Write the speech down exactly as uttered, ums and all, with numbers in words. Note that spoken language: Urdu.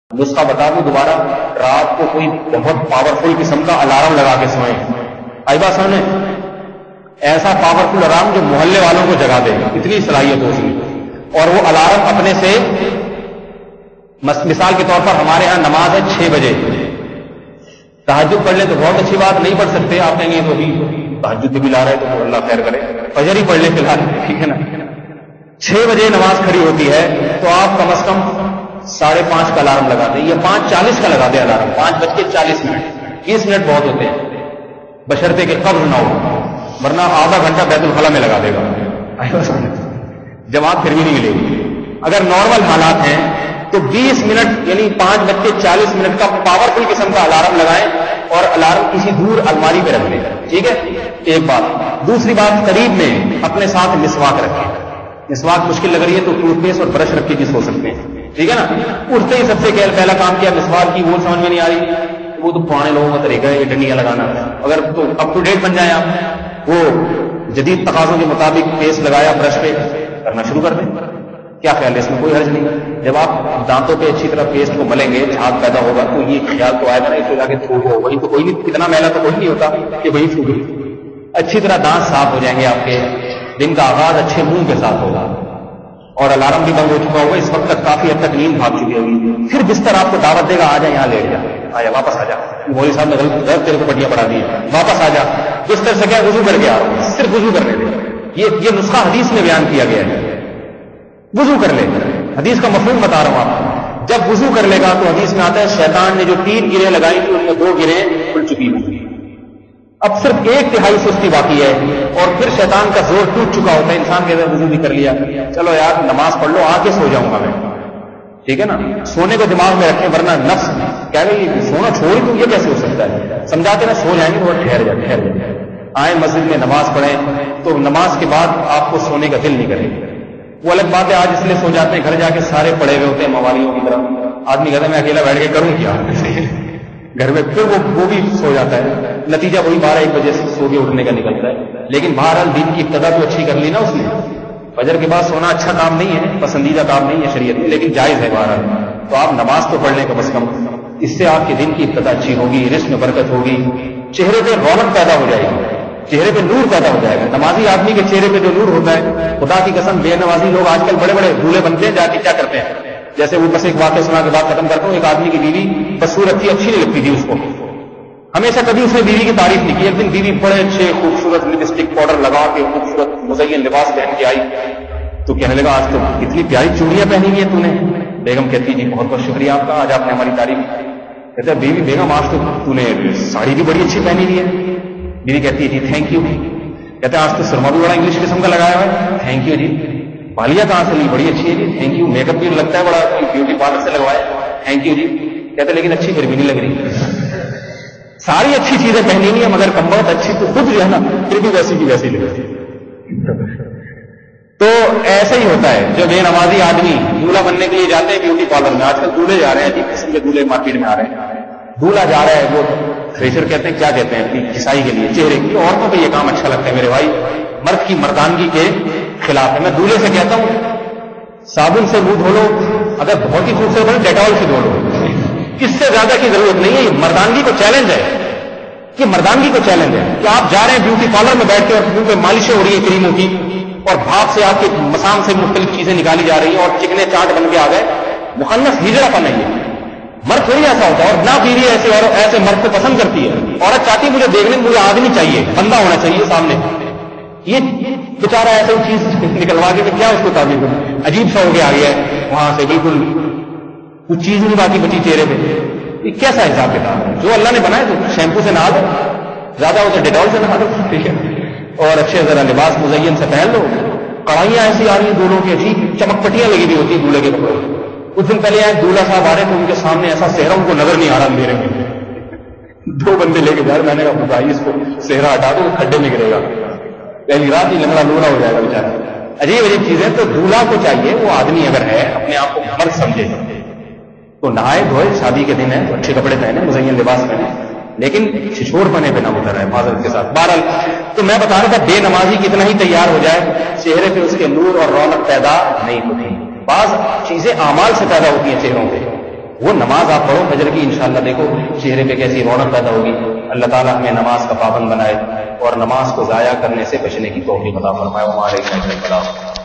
نسخہ بتا دوں دوبارہ، رات کو کوئی بہت پاورفل قسم کا الارم لگا کے سوئیں. آئی بات سامنے، ایسا پاورفل الارم جو محلے والوں کو جگا دے، اتنی صلاحیت ہو اس میں. اور وہ الارم اپنے سے، مثال کے طور پر ہمارے ہاں نماز ہے چھ بجے، تہجد پڑھ لیں تو بہت اچھی بات، نہیں پڑھ سکتے آپ کہیں گے تو بھی تہجد بھی لا رہے تو اللہ خیر کرے، فجر ہی پڑھ لیں فی الحال، ٹھیک ہے نا. چھ بجے نماز کھڑی ہوتی ہے تو آپ کم از کم ساڑھے پانچ کا الارم لگا دیں یا پانچ چالیس کا لگا دیں الارم، پانچ بج کے چالیس منٹ بیس منٹ بہت ہوتے ہیں، بشرطے کہ قبض نہ ہو، ورنہ آدھا گھنٹہ بیت الخلا میں لگا دے گا، جماعت پھر بھی نہیں ملے گی. اگر نارمل حالات ہیں تو بیس منٹ یعنی پانچ بج کے چالیس منٹ کا پاورفل قسم کا الارم لگائیں اور الارم کسی دور الماری پہ رکھ لیں، ٹھیک ہے. ایک بات. دوسری بات، قریب میں اپنے ساتھ مسواک رکھیں. مسواک مشکل لگ رہی ہے تو ٹوتھ پیسٹ اور برش رکھ کے بھی سو سکتے ہیں، ٹھیک ہے نا. اٹھتے ہی سب سے پہلا کام کیا، مسواک کی وہ سمجھ میں نہیں آ رہی، وہ تو پرانے لوگوں کا طریقہ ہے ڈنڈیاں لگانا. اگر تو اپ ٹو ڈیٹ بن جائیں آپ، وہ جدید تقاضوں کے مطابق پیسٹ لگایا برش پہ کرنا شروع کر دیں. کیا خیال ہے، اس میں کوئی حرج نہیں. جب آپ دانتوں پہ اچھی طرح پیسٹ کو ملیں گے، جھاگ پیدا ہوگا تو یہ خیال تو آئے گا نا، اس کو جا کے تھوک ہو، وہی تو کوئی نہیں، اتنا میلا تو کوئی نہیں ہوتا کہ وہی تھوک. اچھی طرح دانت صاف ہو جائیں گے آپ کے، دن کا آغاز اچھے منہ کے ساتھ ہوگا اور الارم بھی بند ہو چکا ہوگا. اس وقت تک کافی حد تک نیند بھاگ چکی ہوگی. پھر بستر آپ کو دعوت دے گا، آ جا یہاں لیٹ جا، آ جا واپس آ جا، مولوی صاحب نے غلط غلط تیرے کو پٹیاں پڑھا دی، واپس آ جا. بستر سے کیا وضو کر کے آ رہا ہوں، صرف وضو کرنے دے. یہ یہ نسخہ حدیث میں بیان کیا گیا ہے، وضو کر لے. حدیث کا مفہوم بتا رہا ہوں آپ کو. جب وضو کر لے گا تو حدیث میں آتا ہے شیطان نے جو تین گریں لگائی تھی ان میں دو گریں کھل چکی ہوں گی، اب صرف ایک تہائی سستی باقی ہے اور پھر شیطان کا زور ٹوٹ چکا ہوتا ہے. انسان کہتا ہے وضو بھی کر لیا، چلو یار نماز پڑھ لو، آ کے سو جاؤں گا میں، ٹھیک ہے نا. سونے کو دماغ میں رکھیں ورنہ نفس کہہ رہی سونا چھوڑ دوں، یہ کیسے ہو سکتا ہے. سمجھاتے نا سو جائیں گے تھوڑا ٹھہر جائے ٹھہر جائے آئیں مسجد میں نماز پڑھیں تو نماز کے بعد آپ کو سونے کا دل نہیں کرے. وہ الگ بات ہے، آج اس لیے سو جاتے ہیں، گھر جا کے سارے پڑے ہوئے ہوتے ہیں موالیوں کی طرح. آدمی کہتا ہے میں اکیلا بیٹھ کے کروں کیا گھر میں، پھر وہ وہ بھی سو جاتا ہے. نتیجہ وہی بارہ ایک بجے سے سو کے اٹھنے کا نکلتا ہے. لیکن بہرحال دن کی ابتدا تو اچھی کر لی نا اس نے. فجر کے بعد سونا اچھا کام نہیں ہے، پسندیدہ کام نہیں ہے شریعت میں، لیکن جائز ہے بہرحال. تو آپ نماز تو پڑھ لیں کم از کم، اس سے آپ کے دن کی ابتدا اچھی ہوگی، رزق میں برکت ہوگی، چہرے پہ رونق پیدا ہو جائے گی، چہرے پہ نور پیدا ہو جائے گا. نمازی آدمی کے چہرے پہ جو نور ہوتا ہے، خدا کی قسم بے نمازی لوگ آج کل بڑے بڑے دولے بنتے ہیں، جا کے کیا کرتے ہیں. جیسے وہ بس ایک واقعہ سنا کے بعد ختم کرتا ہوں. ایک آدمی کی بیوی بس صورت تھی، اچھی نہیں لگتی تھی اس کو، ہمیشہ کبھی اس نے بیوی کی تعریف نہیں کی. ایک دن بیوی بڑے اچھے خوبصورت لپسٹک پاؤڈر لگا کے خوبصورت مزین لباس پہن کے آئی تو کہنے لگا آج تو اتنی پیاری چوڑیاں پہنی ہوئی ہیں تو نے. بیگم کہتی جی بہت بہت شکریہ آپ کا، آج آپ نے ہماری تعریف. کہتا ہے بیوی بیگم آج تو تو نے ساڑی بھی بڑی اچھی پہنی ہوئی ہے. بیوی کہتی ہے جی تھینک یو. کہتے ہیں آج تو سرما بھی بڑا انگلش قسم کا لگایا ہوا ہے، تھینک یو جی. بالیاں کہاں سے لی، بڑی اچھی ہے جی، تھینک یو. میک اپ بھی لگتا ہے بڑا بیوٹی پارلر سے لگوایا، تھینک یو جی. کہتے لیکن اچھی پھر بھی نہیں لگ رہی. ساری اچھی چیزیں پہنی نہیں ہے مگر کم بہت اچھی تو خود جو ہے نا پھر بھی ویسی کی ویسی لگتی ہے. تو ایسا ہی ہوتا ہے. جو بے نمازی آدمی دولہا بننے کے لیے جاتے ہیں بیوٹی پارلر میں، آج کل دولہے جا رہے ہیں، عجیب قسم کے دولہے مارکیٹ میں آ رہے ہیں. دولہا جا رہا ہے وہ تھریشر کہتے ہیں، کیا کہتے ہیں کسائی کے لیے چہرے کی. عورتوں کو یہ کام اچھا لگتا ہے میرے بھائی، مرد کی مردانگی کے خلاف ہے. میں دولہے سے کہتا ہوں صابن سے منہ دھو لو، اگر بہت ہی خوبصورت ہے ڈیٹول سے دھو لو، اس سے زیادہ کی ضرورت نہیں ہے. یہ مردانگی کو چیلنج ہے، یہ مردانگی کو چیلنج ہے کہ آپ جا رہے ہیں بیوٹی پارلر میں بیٹھ کے اور منہ پہ مالشیں ہو رہی ہیں کریموں کی اور بھاپ سے آپ کے مسام سے مختلف چیزیں نکالی جا رہی ہیں اور چکنے چاٹ بن کے آ گئے. مخنث ہجڑا پن نہیں ہے. مرد تھوڑی ایسا ہوتا ہے، اور نہ بیوی ایسے اور ایسے مرد کو پسند کرتی ہے. عورت چاہتی مجھے دیکھنے مجھے آدمی چاہیے، بندہ ہونا چاہیے سامنے. یہ بیچارہ ایسے چیز نکلوا کے کیا اس کو تعبیر کروں، عجیب سا ہو کے آ گیا ہے وہاں سے، بالکل کچھ چیز نہیں باقی بچی چہرے پہ. یہ کیسا حساب کتاب ہے؟ جو اللہ نے بنائے تو شیمپو سے نہا دو، زیادہ ہو تو ڈیٹول سے نہا دو، ٹھیک ہے، اور اچھے ذرا لباس مزین سے پہن لو. کڑھائیاں ایسی آ رہی ہیں دونوں کی، عجیب چمک پٹیاں لگی ہوئی ہوتی ہیں دولہے کے کپڑوں. کچھ دن پہلے آئے دولہا صاحب آ رہے تو ان کے سامنے ایسا صحرا ان کو نظر نہیں آ رہا اندھیرے میں. دو بندے لے کے جا رہے، میں نے کہا بھائی اس کو صحرا ہٹا دو، کھڈے میں گرے گا، پہلی رات ہی لنگڑا لوڑا ہو جائے گا بیچارہ. عجیب عجیب چیزیں. تو دولہا کو چاہیے وہ آدمی اگر ہے اپنے آپ کو مرد سمجھے تو نہائے دھوئے، شادی کے دن ہے تو اچھے کپڑے پہنے، مزین لباس پہنے، لیکن چھچھوڑ پنے پہ نہ اتر ہے معذرت کے ساتھ. بہرحال تو میں بتا رہا تھا بے نمازی کتنا ہی تیار ہو جائے چہرے پہ اس کے نور اور رونق پیدا نہیں ہوتی. بعض چیزیں اعمال سے پیدا ہوتی ہیں چہروں پہ. وہ نماز آپ پڑھو فجر کی، انشاءاللہ دیکھو چہرے پہ کیسی رونق پیدا ہوگی. اللہ تعالیٰ ہمیں نماز کا پابند بنائے اور نماز کو ضائع کرنے سے بچنے کی توفیق عطا فرمائے. ہمارے